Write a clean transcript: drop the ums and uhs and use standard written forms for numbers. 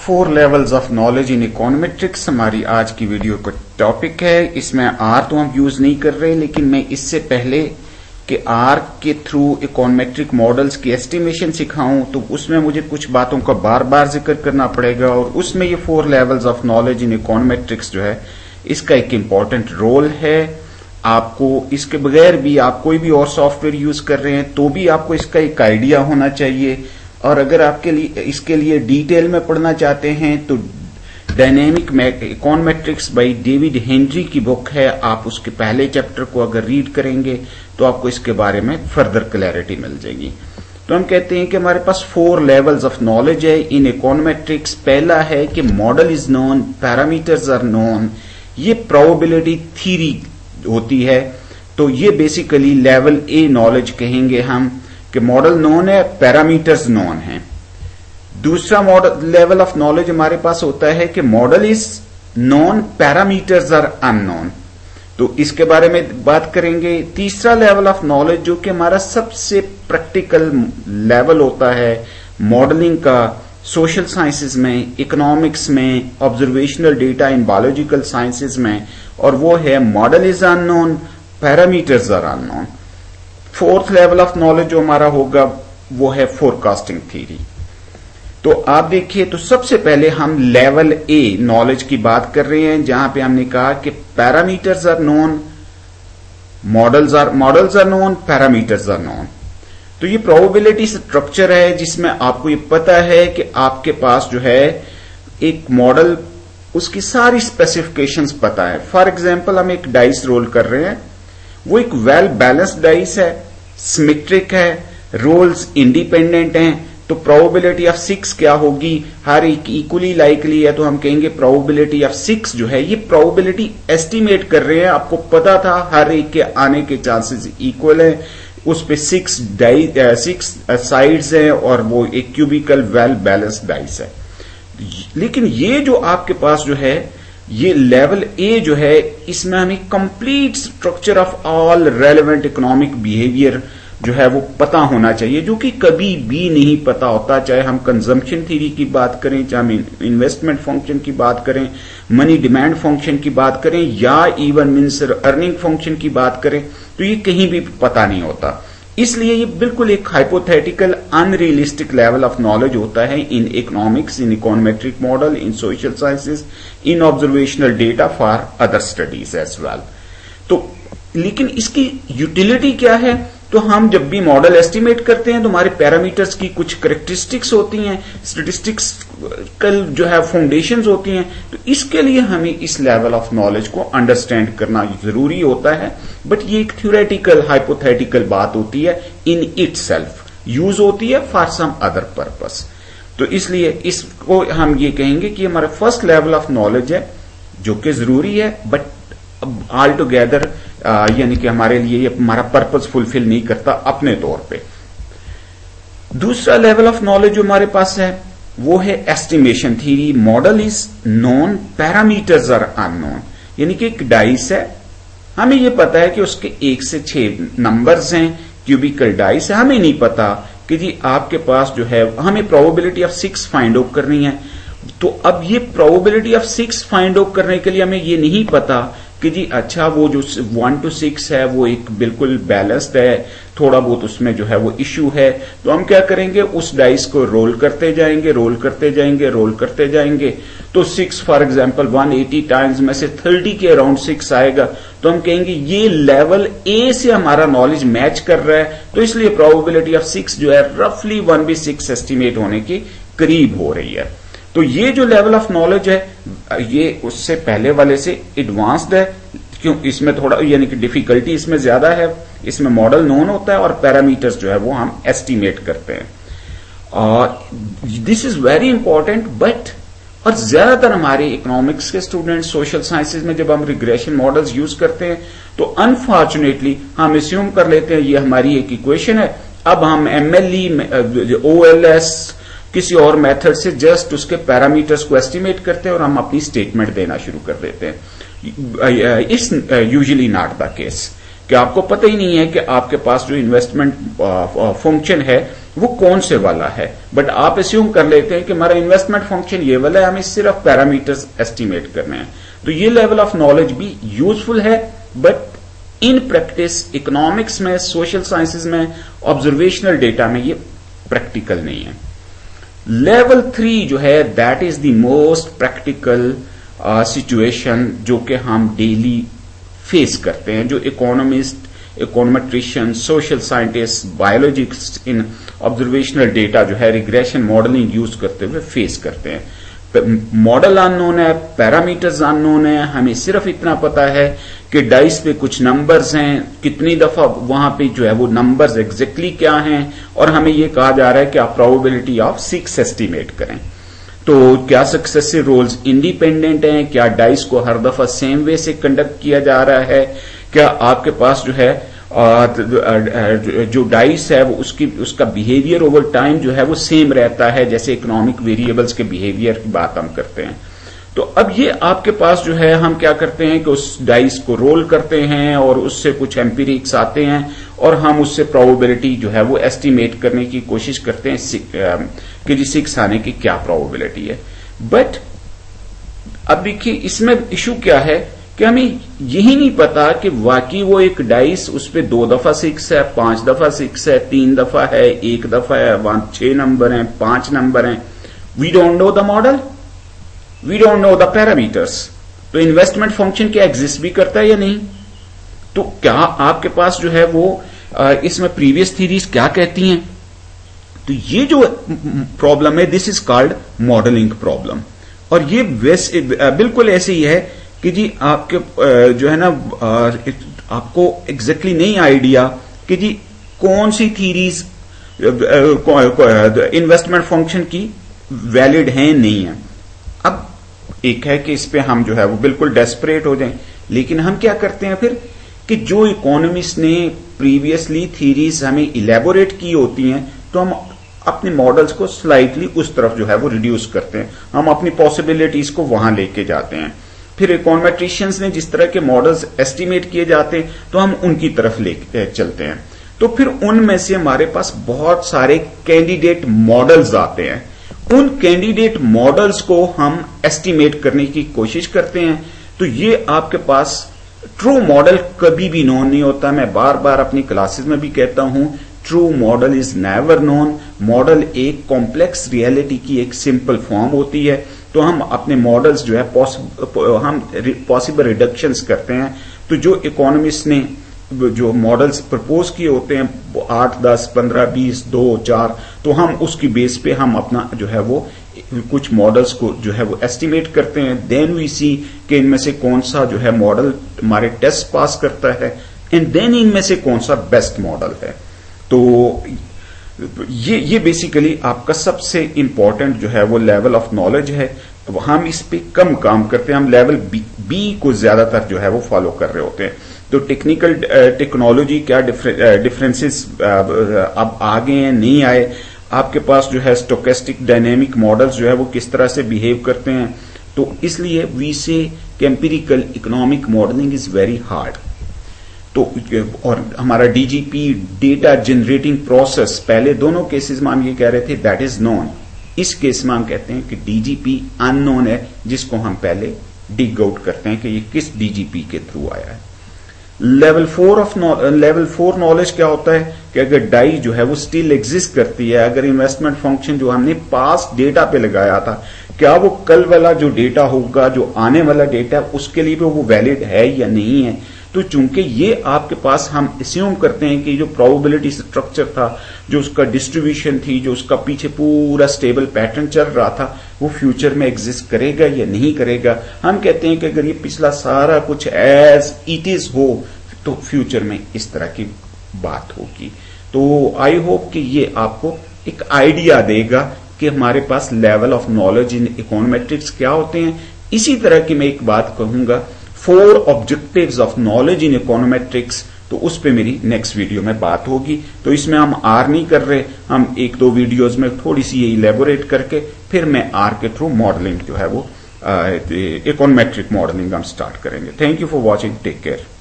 4 levels of knowledge in econometrics हमारी आज की वीडियो का टॉपिक है। इसमें आर तो हम यूज नहीं कर रहे, लेकिन मैं इससे पहले कि आर के थ्रू इकोनोमेट्रिक मॉडल्स की एस्टिमेशन सिखाऊं तो उसमें मुझे कुछ बातों का बार बार जिक्र करना पड़ेगा, और उसमें ये 4 levels of knowledge in econometrics जो है इसका एक इम्पॉर्टेंट रोल है। आपको इसके बगैर भी, आप कोई भी और सॉफ्टवेयर यूज कर रहे हैं तो भी आपको इसका एक आइडिया होना चाहिए। और अगर आपके लिए इसके लिए डिटेल में पढ़ना चाहते हैं तो dynamic econometrics by David Henry की बुक है, आप उसके पहले चैप्टर को अगर रीड करेंगे तो आपको इसके बारे में फर्दर क्लैरिटी मिल जाएगी। तो हम कहते हैं कि हमारे पास 4 लेवल्स ऑफ नॉलेज है इन इकोनोमेट्रिक्स। पहला है कि model is known, parameters are known. ये प्रोबेबिलिटी थ्योरी होती है, तो ये बेसिकली लेवल ए नॉलेज कहेंगे हम कि मॉडल नोन है, पैरामीटर्स नोन है। दूसरा मॉडल लेवल ऑफ नॉलेज हमारे पास होता है कि model is known, parameters are unknown, तो इसके बारे में बात करेंगे। तीसरा लेवल ऑफ नॉलेज जो कि हमारा सबसे प्रैक्टिकल लेवल होता है मॉडलिंग का, सोशल साइंसेज में, इकोनॉमिक्स में, observational data in biological sciences में, और वो है model is unknown, parameters are unknown. Fourth level of knowledge जो हमारा होगा वो है फोरकास्टिंग थ्योरी। तो आप देखिए, तो सबसे पहले हम लेवल ए नॉलेज की बात कर रहे हैं, जहां पे हमने कहा कि parameters are known, models are known, parameters are known. तो ये प्रोबेबिलिटी स्ट्रक्चर है जिसमें आपको ये पता है कि आपके पास जो है एक मॉडल, उसकी सारी स्पेसिफिकेशंस पता है। फॉर एग्जांपल, हम एक डाइस रोल कर रहे हैं, वो एक वेल बैलेंस्ड डाइस है, सिमेट्रिक है, रोल्स इंडिपेंडेंट हैं, तो प्रोबेबिलिटी ऑफ 6 क्या होगी? हर एक इक्वली लाइकली है, तो हम कहेंगे प्रोबेबिलिटी ऑफ 6 जो है, ये प्रोबेबिलिटी एस्टिमेट कर रहे हैं। आपको पता था हर एक के आने के चांसेस इक्वल है, उस पे 6 साइड्स हैं और वो एक क्यूबिकल वेल बैलेंस्ड डाइस है। लेकिन ये जो आपके पास जो है, ये लेवल ए जो है, इसमें हमें complete structure of all relevant economic behaviour जो है वो पता होना चाहिए, जो कि कभी भी नहीं पता होता। चाहे हम कंजम्पशन थ्योरी की बात करें, चाहे हम इन्वेस्टमेंट फंक्शन की बात करें, मनी डिमांड फंक्शन की बात करें, या इवन मीन्स अर्निंग फंक्शन की बात करें, तो ये कहीं भी पता नहीं होता। इसलिए ये बिल्कुल एक hypothetical unrealistic level of knowledge होता है in economics, in econometric model, in social sciences, in observational data for other studies as well. तो लेकिन इसकी यूटिलिटी क्या है? तो हम जब भी मॉडल एस्टिमेट करते हैं तो हमारे पैरामीटर्स की कुछ कैरेक्टरिस्टिक्स होती हैं, स्टैटिस्टिकल जो है फाउंडेशंस होती हैं, तो इसके लिए हमें इस लेवल ऑफ नॉलेज को अंडरस्टैंड करना जरूरी होता है। बट ये एक थ्योरेटिकल हाइपोथेटिकल बात होती है, इन इटसेल्फ यूज होती है फॉर सम अदर पर्पस। तो इसलिए इसको हम ये कहेंगे कि हमारा फर्स्ट लेवल ऑफ नॉलेज है, जो कि जरूरी है, बट ऑल टुगेदर यानी कि हमारे लिए ये हमारा पर्पस फुलफिल नहीं करता अपने तौर पे। दूसरा लेवल ऑफ नॉलेज जो हमारे पास है वो है estimation theory. Model is known, parameters are unknown. यानी कि एक डाइस है, हमें ये पता है कि उसके 1 से 6 नंबर्स हैं, क्यूबिकल डाइस है, हमें नहीं पता कि जी आपके पास जो है, हमें प्रोबेबिलिटी ऑफ 6 फाइंड आउट करनी है। तो अब ये प्रोबेबिलिटी ऑफ 6 फाइंड आउट करने के लिए हमें ये नहीं पता कि जी अच्छा वो जो 1 to 6 है वो एक बिल्कुल बैलेंस्ड है, थोड़ा बहुत उसमें जो है वो इश्यू है। तो हम क्या करेंगे, उस डाइस को रोल करते जाएंगे, रोल करते जाएंगे, रोल करते जाएंगे। तो 6 फॉर एग्जांपल 180 टाइम्स में से 30 के अराउंड 6 आएगा, तो हम कहेंगे ये लेवल ए से हमारा नॉलेज मैच कर रहा है, तो इसलिए प्रोबेबिलिटी ऑफ 6 जो है रफली 1/6 एस्टिमेट होने के करीब हो रही है। तो ये जो लेवल ऑफ नॉलेज है ये उससे पहले वाले से एडवांस्ड है, क्यों? इसमें थोड़ा यानी कि डिफिकल्टी इसमें ज्यादा है। इसमें मॉडल नोन होता है और पैरामीटर्स जो है वो हम एस्टिमेट करते हैं, और this is very important. But और ज्यादातर हमारे इकोनॉमिक्स के स्टूडेंट्स, सोशल साइंसेज में जब हम रिग्रेशन मॉडल्स यूज करते हैं तो अनफॉर्चुनेटली हम अस्यूम कर लेते हैं ये हमारी एक इक्वेशन है, अब हम MLE, OLS किसी और मेथड से जस्ट उसके पैरामीटर्स को एस्टिमेट करते हैं और हम अपनी स्टेटमेंट देना शुरू कर देते हैं। It's usually not the case. कि आपको पता ही नहीं है कि आपके पास जो इन्वेस्टमेंट फंक्शन है वो कौन से वाला है, बट आप एस्यूम कर लेते हैं कि हमारा इन्वेस्टमेंट फंक्शन ये वाला है, हमें सिर्फ पैरामीटर्स एस्टिमेट करने हैं। तो ये लेवल ऑफ नॉलेज भी यूजफुल है, बट इन प्रैक्टिस इकोनॉमिक्स में, सोशल साइंसेज में, ऑब्जर्वेशनल डेटा में ये प्रैक्टिकल नहीं है। लेवल 3 जो है that is the most practical situation जो कि हम डेली फेस करते हैं, जो economist, econometrician, social scientist, biologist in observational data जो है रिग्रेशन मॉडलिंग यूज करते हुए फेस करते हैं। मॉडल अननोन है, पैरामीटर्स अननोन है, हमें सिर्फ इतना पता है कि डाइस पे कुछ नंबर्स हैं, कितनी दफा वहां पे जो है वो नंबर्स एग्जैक्टली क्या हैं, और हमें ये कहा जा रहा है कि आप प्रोबेबिलिटी ऑफ 6 एस्टिमेट करें। तो क्या सक्सेसिव रोल्स इंडिपेंडेंट हैं, क्या डाइस को हर दफा सेम वे से कंडक्ट किया जा रहा है, क्या आपके पास जो है जो डाइस है वो उसका बिहेवियर ओवर टाइम जो है वो सेम रहता है, जैसे इकोनॉमिक वेरिएबल्स के बिहेवियर की बात हम करते हैं। तो अब ये आपके पास जो है हम क्या करते हैं कि उस डाइस को रोल करते हैं और उससे कुछ एम्पिरिक्स आते हैं और हम उससे प्रोबेबिलिटी जो है वो एस्टिमेट करने की कोशिश करते हैं कि जी 6 आने की क्या प्रोबेबिलिटी है। बट अब देखिए इसमें इशू क्या है कि हमें यही नहीं पता कि वाकई वो एक डाइस उस पर 2 दफा 6 है, 5 दफा 6 है, 3 दफा है, 1 दफा है, वहां 6 नंबर हैं, 5 नंबर हैं। We don't know the model, we don't know the parameters. तो इन्वेस्टमेंट फंक्शन क्या एग्जिस्ट भी करता है या नहीं? तो क्या आपके पास जो है वो इसमें प्रीवियस थीरीज क्या कहती हैं? तो ये जो प्रॉब्लम है this is called modelling problem. और ये बिल्कुल ऐसे ही है कि जी आपके जो है ना आपको एग्जैक्टली नहीं आइडिया कि जी कौन सी थीरीज इन्वेस्टमेंट फंक्शन की वैलिड है नहीं है। अब एक है कि इस पे हम जो है वो बिल्कुल डेस्परेट हो जाएं, लेकिन हम क्या करते हैं फिर कि जो इकोनॉमिस्ट ने प्रीवियसली थीरीज हमें इलेबोरेट की होती हैं तो हम अपने मॉडल्स को स्लाइटली उस तरफ जो है वो रिड्यूस करते हैं, हम अपनी पॉसिबिलिटीज को वहां लेके जाते हैं। फिर इकोनोमेट्रिशियंस ने जिस तरह के मॉडल्स एस्टिमेट किए जाते हैं तो हम उनकी तरफ लेके चलते हैं। तो फिर उनमें से हमारे पास बहुत सारे कैंडिडेट मॉडल्स आते हैं, उन कैंडिडेट मॉडल्स को हम एस्टिमेट करने की कोशिश करते हैं। तो ये आपके पास ट्रू मॉडल कभी भी नोन नहीं होता। मैं बार बार अपनी क्लासेस में भी कहता हूं, true model is never known. Model एक कॉम्प्लेक्स रियलिटी की एक सिंपल फॉर्म होती है। तो हम अपने मॉडल्स जो है हम पॉसिबल रिडक्शंस करते हैं। तो जो इकोनॉमिस्ट ने जो मॉडल्स प्रपोज किए होते हैं 8, 10, 15, 20, 2, 4, तो हम उसकी बेस पे हम अपना जो है वो कुछ मॉडल्स को जो है वो एस्टिमेट करते हैं। देन वी सी कि इनमें से कौन सा जो है मॉडल हमारे टेस्ट पास करता है, एंड देन इनमें से कौन सा बेस्ट मॉडल है। तो ये बेसिकली आपका सबसे इंपॉर्टेंट जो है वो लेवल ऑफ नॉलेज है। तो हम इस पे कम काम करते हैं, हम लेवल बी को ज्यादातर जो है वो फॉलो कर रहे होते हैं। तो टेक्निकल टेक्नोलॉजी क्या डिफरेंसेस अब आ गए हैं, नहीं आए, आपके पास जो है स्टोकेस्टिक डायनेमिक मॉडल्स जो है वो किस तरह से बिहेव करते हैं। तो इसलिए we say empirical economic modelling is very hard. तो और हमारा डीजीपी डेटा जनरेटिंग प्रोसेस, पहले दोनों केसेस में हम ये कह रहे थे दैट इज नोन, इस केस में हम कहते हैं कि डीजीपी अननोन है, जिसको हम पहले डिग आउट करते हैं कि ये किस डीजीपी के थ्रू आया है। लेवल 4 नॉलेज क्या होता है कि अगर डाई जो है वो स्टिल एग्जिस्ट करती है, अगर इन्वेस्टमेंट फंक्शन जो हमने पास्ट डेटा पे लगाया था, क्या वो कल वाला जो डेटा होगा, जो आने वाला डेटा उसके लिए भी वो वैलिड है या नहीं है। तो चूंकि ये आपके पास हम अस्यूम करते हैं कि जो प्रोबेबिलिटी स्ट्रक्चर था, जो उसका डिस्ट्रीब्यूशन थी, जो उसका पीछे पूरा स्टेबल पैटर्न चल रहा था, वो फ्यूचर में एग्जिस्ट करेगा या नहीं करेगा। हम कहते हैं कि अगर ये पिछला सारा कुछ एज इट इज हो तो फ्यूचर में इस तरह की बात होगी। तो आई होप कि ये आपको एक आइडिया देगा कि हमारे पास level of knowledge in econometrics क्या होते हैं। इसी तरह की मैं एक बात कहूंगा, 4 objectives of knowledge in econometrics, तो उस पे मेरी नेक्स्ट वीडियो में बात होगी। तो इसमें हम आर नहीं कर रहे, हम 1-2 वीडियोज में थोड़ी सी ये इलेबोरेट करके फिर मैं आर के थ्रू मॉडलिंग जो है वो इकोनोमेट्रिक मॉडलिंग हम स्टार्ट करेंगे। Thank you for watching, take care.